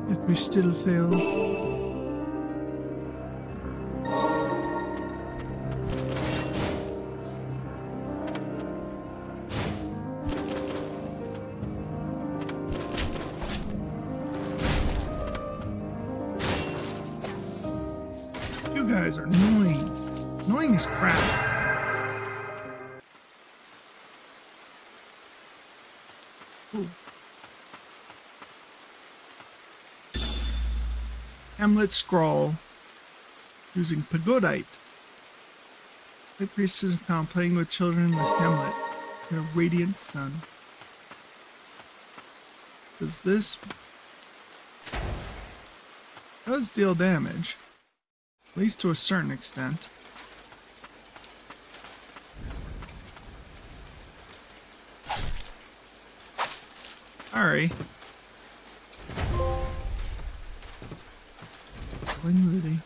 If we still failed. You guys are annoying. Annoying as crap. Ooh. Hamlet scroll using pagodite. The priestess is found playing with children in the hamlet. Their radiant sun. Does this does deal damage, at least to a certain extent. Sorry. Lily.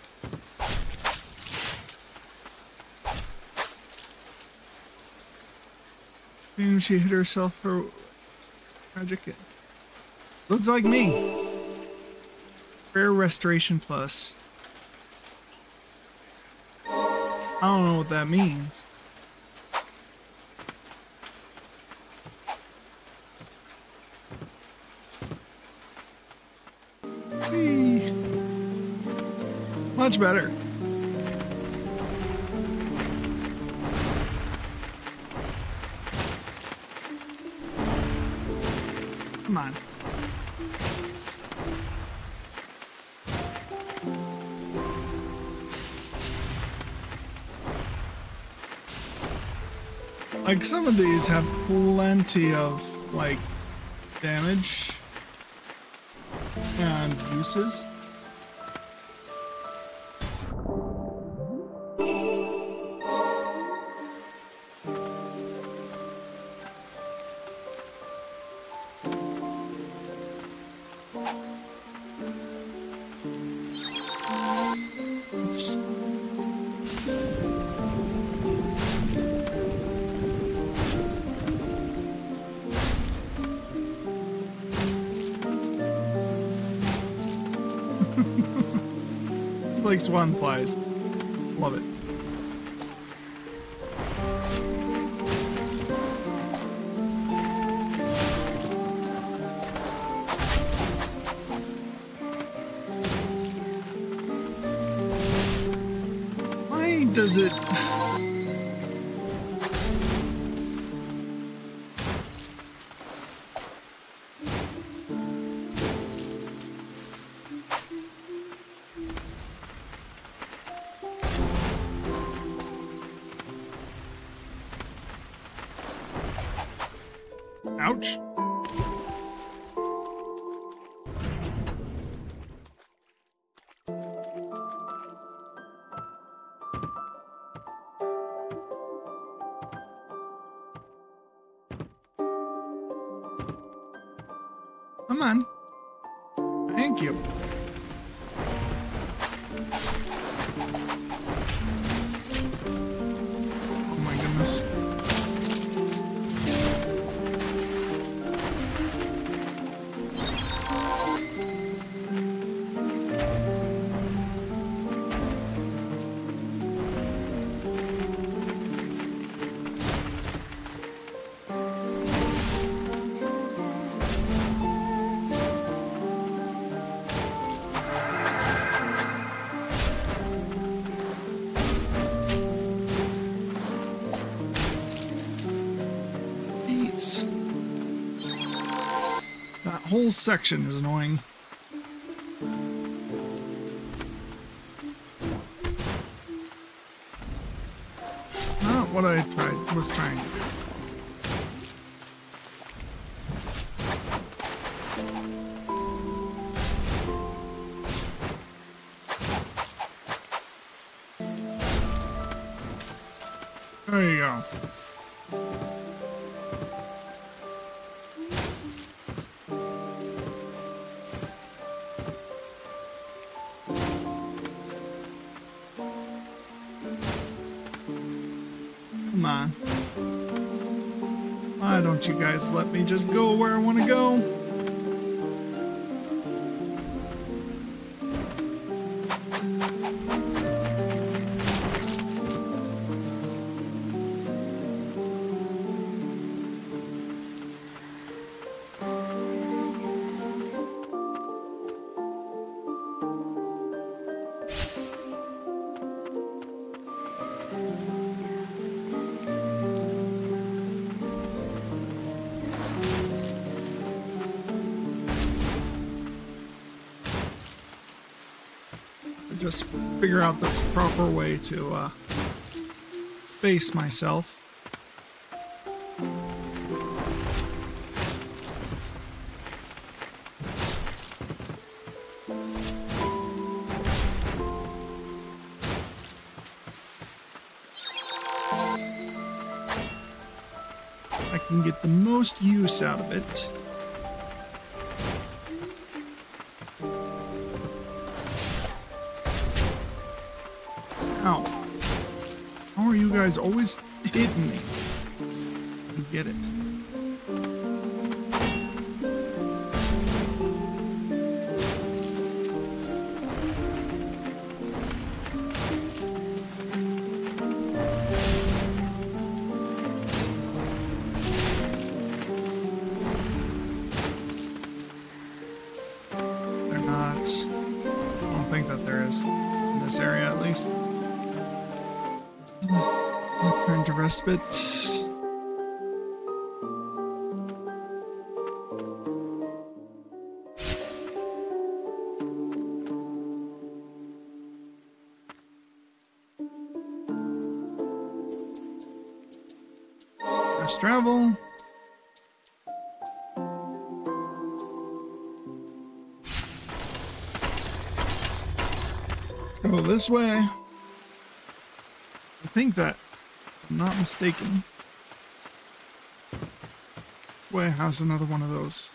Maybe she hit herself for tragic. Looks like me. Rare restoration plus. I don't know what that means. Hey. Much better. Come on. Like, some of these have plenty of, like, damage and uses. Oops. Like swan flies. Love it. Why does it... Ouch. Come on. Thank you. Oh my goodness. That whole section is annoying. Not what I was trying to do. There you go. Come on. Why don't you guys let me just go where I want to go? Just figure out the proper way to face myself. I can get the most use out of it. Ow. How are you guys always hitting me? I get it. They're not. I don't think that there is. In this area, at least. Return to respite. Fast travel. Let's go this way. I think that, if I'm not mistaken, this way has another one of those.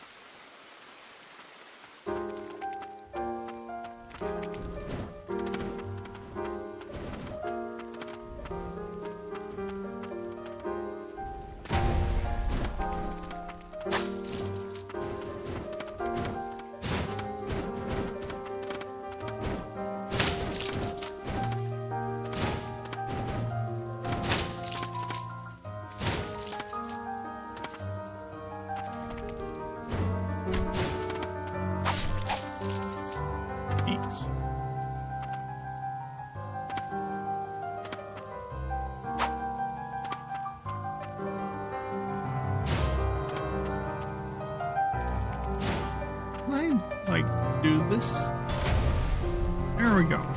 Can I, like, do this? There we go.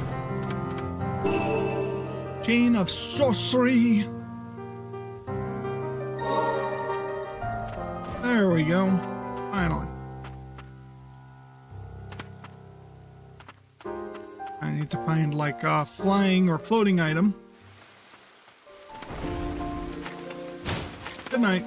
Chain of sorcery. There we go. Finally. I need to find, like, a flying or floating item. Good night.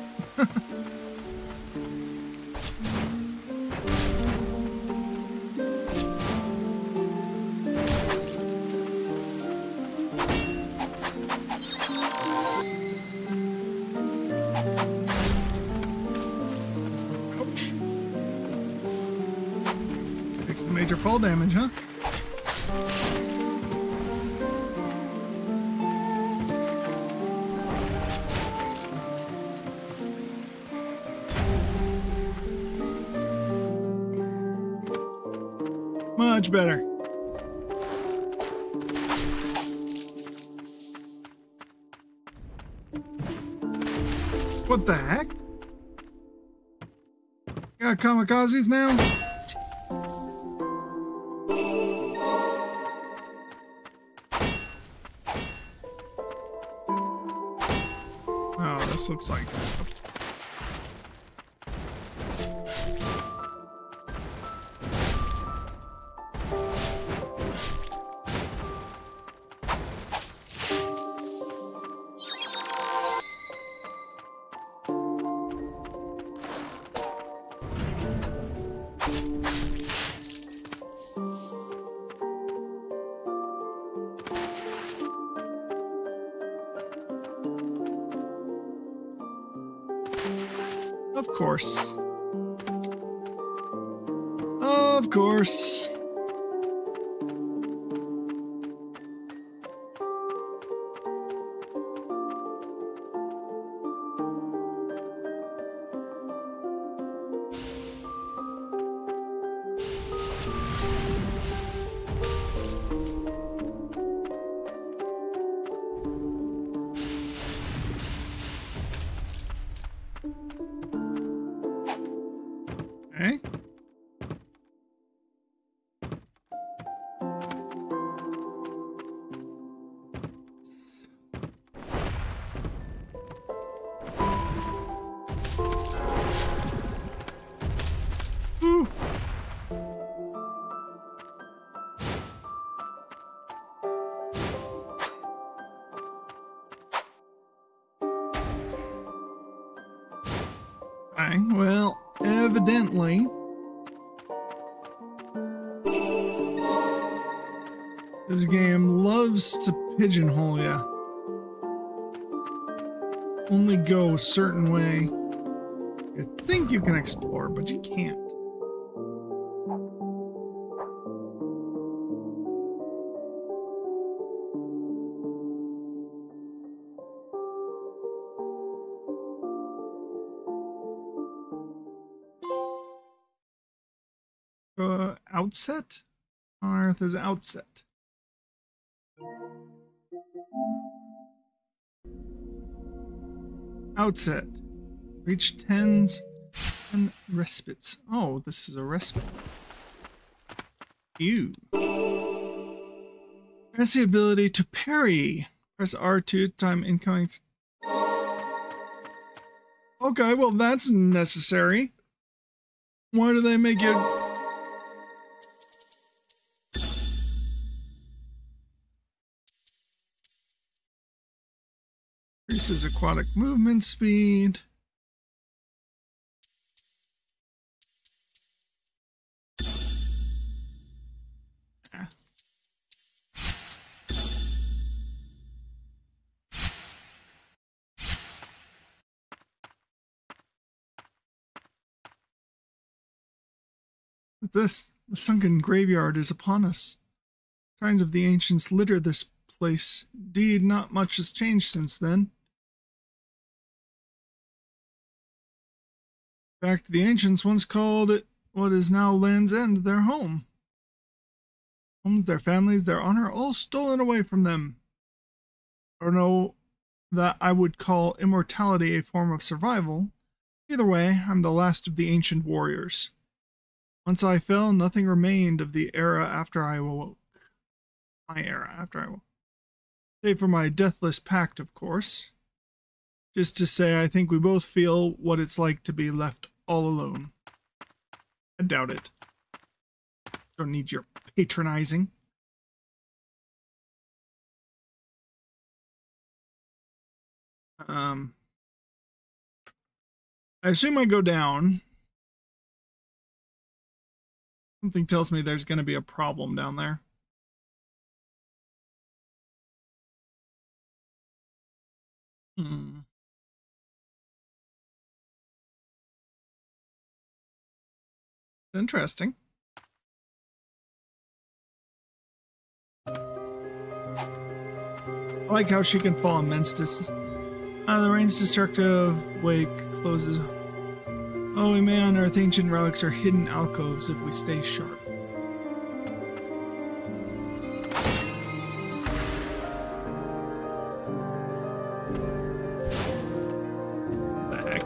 Major fall damage, huh? Much better. What the heck? Got kamikazes now? This looks like Of course. Of course. Okay, well, evidently this game loves to pigeonhole ya. Only go a certain way. You think you can explore, but you can't. Outset? On Earth is outset. Outset. Reach 10s and respites. Oh, this is a respite. Ew. Has the ability to parry. Press R2 time incoming. Okay, well that's necessary. Why do they make it? Increases aquatic movement speed. Ah. What's this? The sunken graveyard is upon us. Signs of the ancients litter this place. Indeed, not much has changed since then. In fact, the ancients once called it what is now Land's End their home. Homes, their families, their honor, all stolen away from them. I don't know that I would call immortality a form of survival. Either way, I'm the last of the ancient warriors. Once I fell, nothing remained of the era after I awoke. My era after I awoke. Save for my deathless pact, of course. Just to say, I think we both feel what it's like to be left all alone. I doubt it. Don't need your patronizing. I assume I go down. Something tells me there's going to be a problem down there. Interesting. I like how she can fall immense distance. The rain's destructive wake closes. Oh, we may unearth ancient relics or hidden alcoves if we stay sharp. What the heck?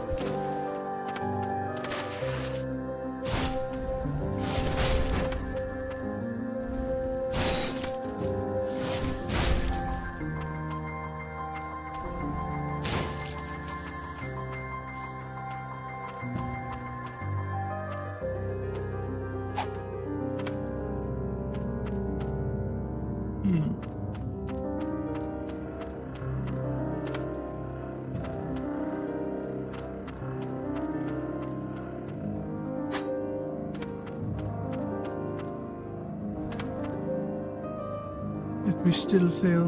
We still fail.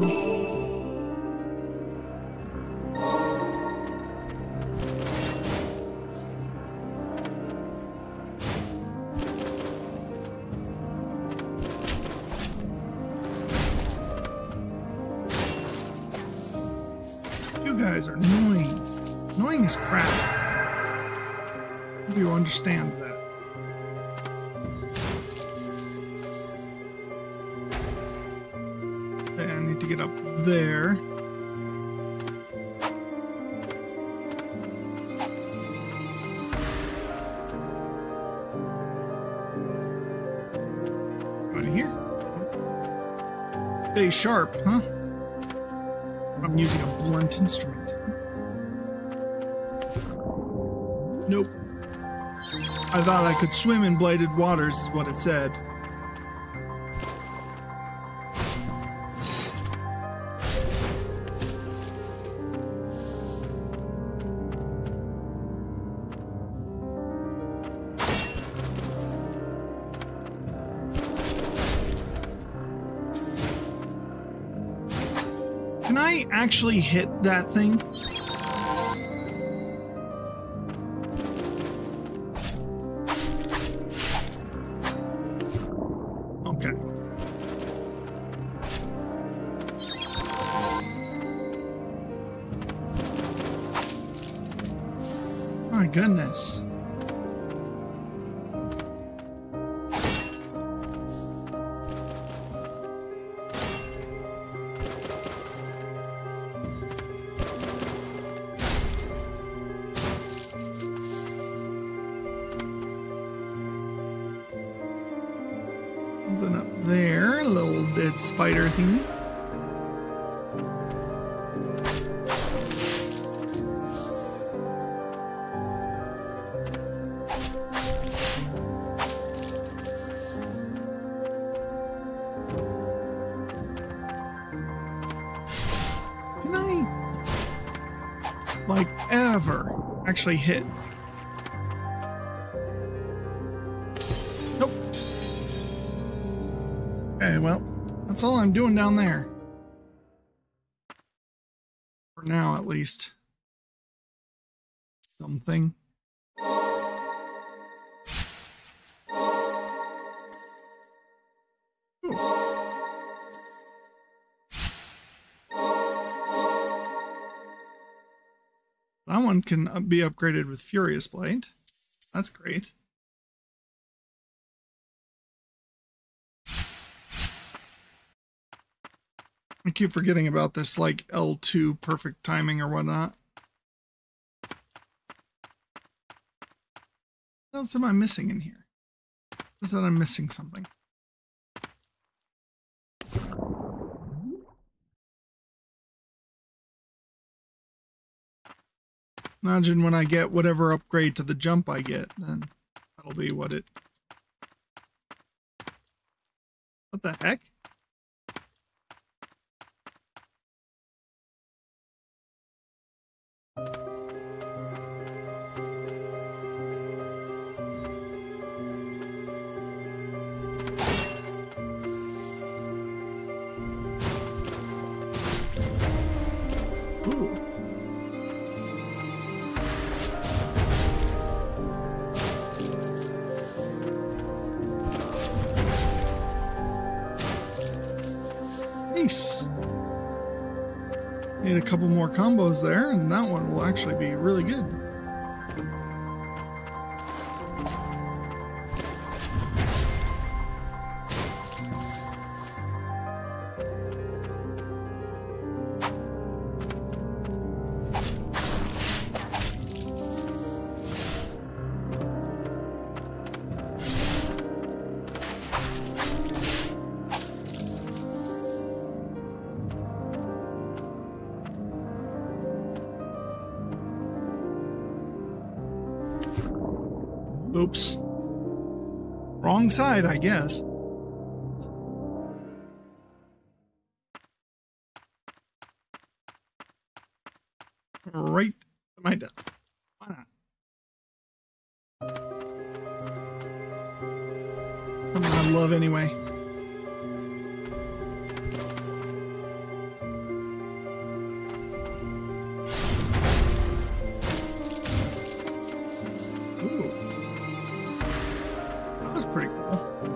You guys are annoying. Annoying as crap. Hope you understand that. To get up there. Right here. Stay sharp, huh? I'm using a blunt instrument. Nope. I thought I could swim in blighted waters, is what it said. Can I actually hit that thing? Okay. My goodness. Something up there, a little dead spider thingy. Can I, like, ever actually hit? Nope. Okay, well, that's all I'm doing down there. For now, at least. Something. Ooh. That one can be upgraded with Furious Blight. That's great. I keep forgetting about this, like, L2 perfect timing or whatnot. What else am I missing in here? Is that I'm missing something? Imagine when I get whatever upgrade to the jump I get, then that'll be what it... What the heck? Ooh. Nice. Need a couple more combos there, and that one will actually be really good. Oops. Wrong side, I guess. Right to my death. Why not? Something I love anyway. Pretty cool.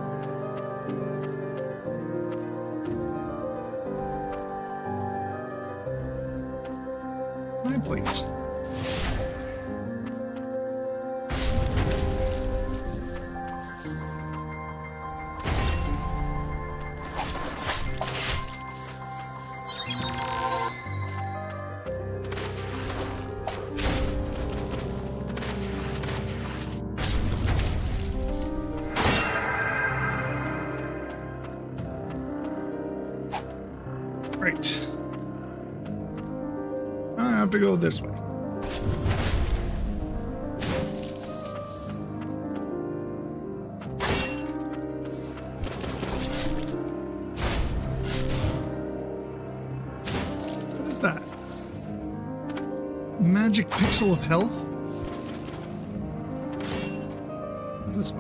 My place. Right. I have to go this way. What is that? Magic pixel of health? What's this way?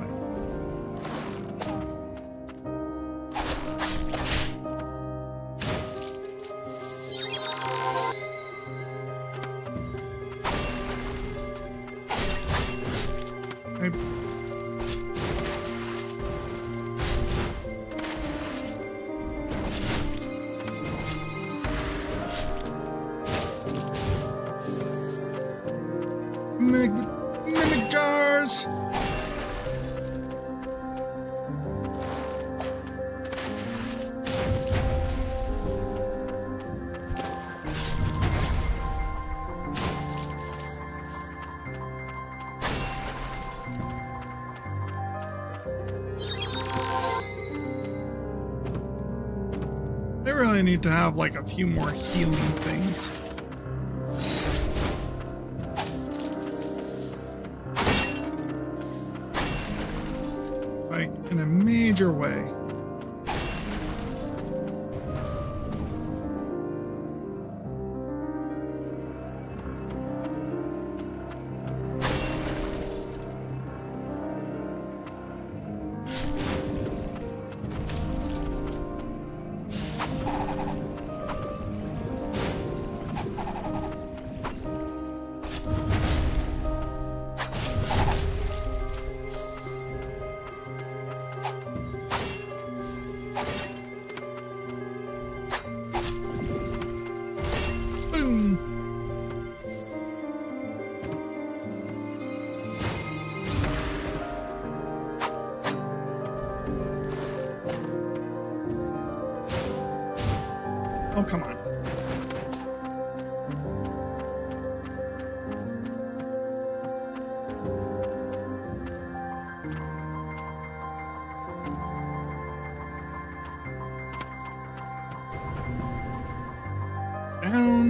They really need to have like a few more healing things. Like in a major way. Oh, come on. Down.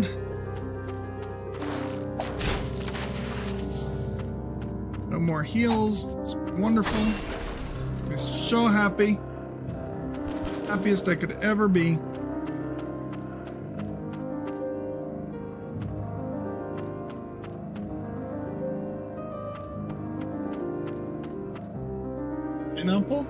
No more heals. That's wonderful. I'm so happy. Happiest I could ever be. Pineapple?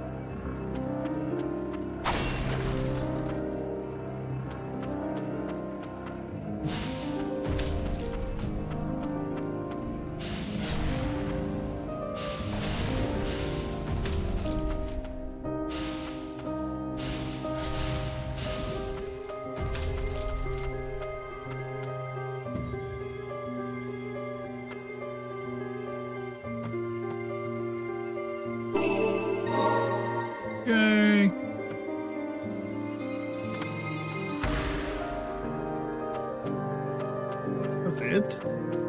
Yay! That's it?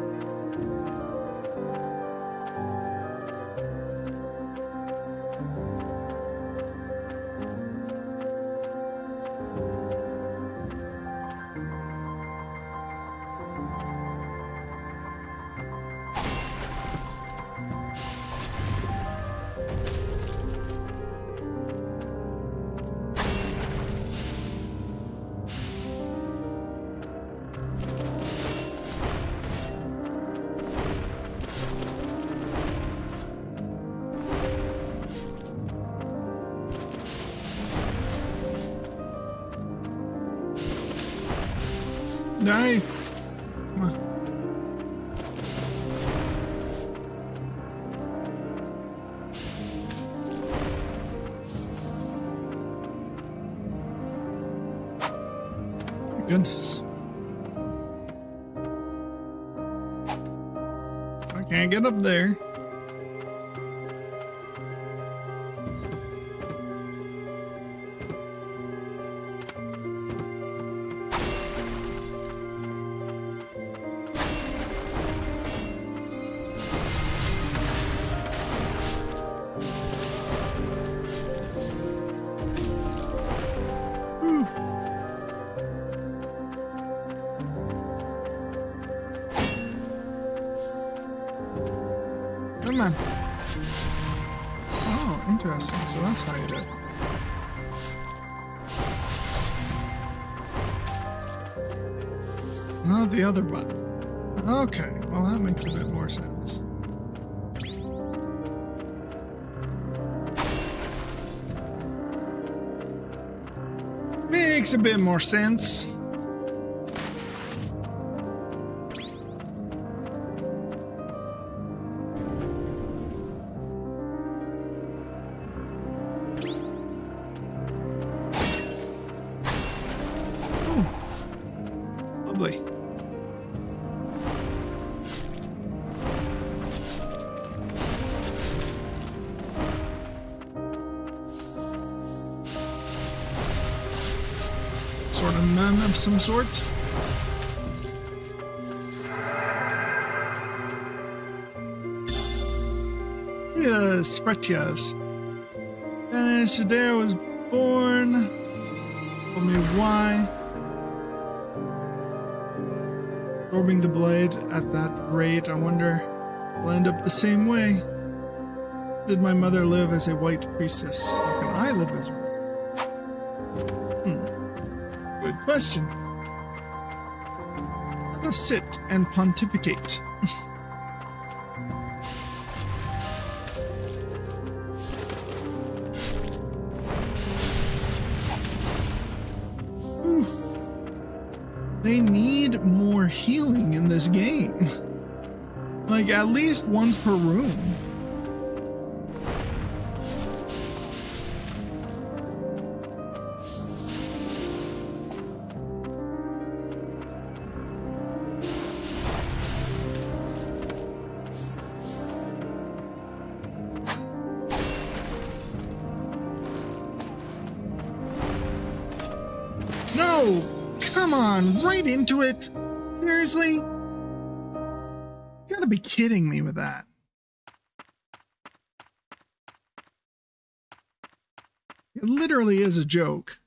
No. Come on. My goodness. I can't get up there. Come on. Oh, interesting. So that's how you do it. Not the other button. Okay, well that makes a bit more sense. Makes a bit more sense. Lovely. Sort of nun of some sort. Fretias. And today I was born. Tell me why. Absorbing the blight at that rate, I wonder I'll end up the same way. Did my mother live as a white priestess? How can I live as one? Good question. Let us sit and pontificate. They need more healing in this game. Like, at least once per room. No! Come on, right into it! Seriously? You gotta be kidding me with that. It literally is a joke.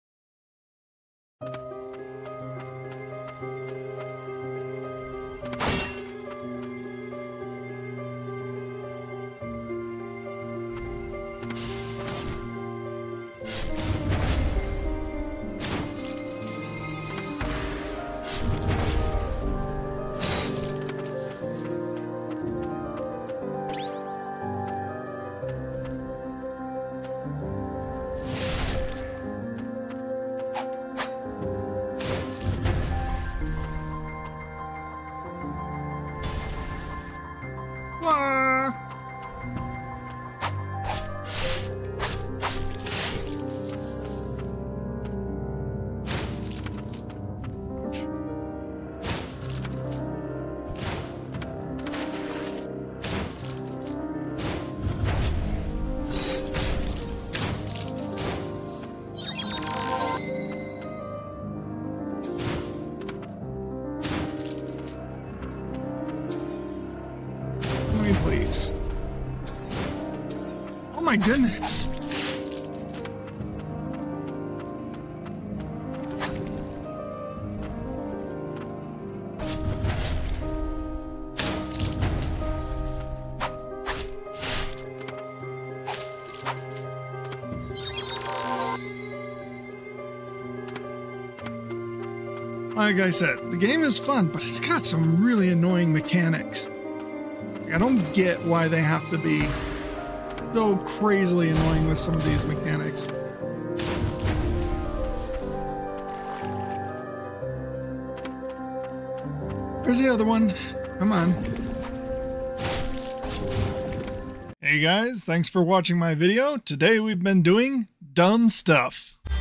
Please. Oh my goodness. Like I said, the game is fun, but it's got some really annoying mechanics. I don't get why they have to be so crazily annoying with some of these mechanics. Where's the other one? Come on. Hey guys, thanks for watching my video. Today we've been doing dumb stuff.